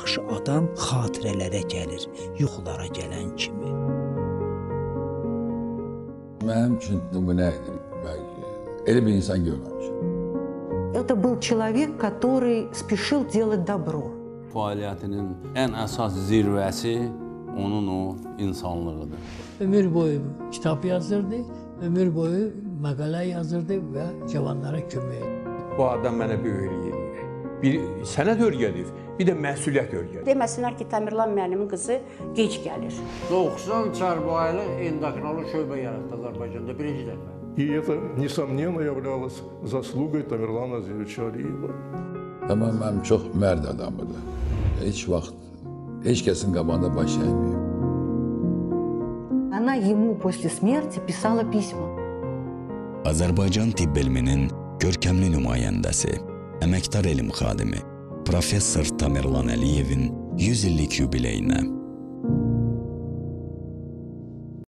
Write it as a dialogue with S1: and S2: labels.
S1: yaxşı adam xatirələrə gəlir, yuxulara gələn kimi.
S2: Mənim üçün nümunə idi. Elə bir insan görməmişim.
S3: Это был человек, который spешил делать добro.
S4: Fəaliyyətinin ən əsas zirvəsi onun o insanlığıdır.
S5: Ömür boyu kitab yazırdı, ömür boyu məqalə yazırdı və cavanlara kömək edirdi.
S6: Bu adam mənə böyük edir. Bir sənət öyrədir, bir də məsuliyyət öyrədir.
S7: Deməsinlər ki, Təmirlan müəllimin qızı gec gəlir.
S8: 90 çarpaylı endokrinoloq şöbə yaratdı Azərbaycanda birinci dəfə.
S9: И это, несомненно, являлось заслугой Тамерлана Азизовича Алиева.
S2: Amma mənim çox mərd adamıdır. Heç vaxt, heç kəsin qabağında baş əyməyib.
S3: Она ему после смерти pисала письма.
S10: Azərbaycan tibb elminin görkəmli nümayəndəsi, əməkdar elm xadimi, professor Tamerlan Əliyevin 100 illik yubileyinə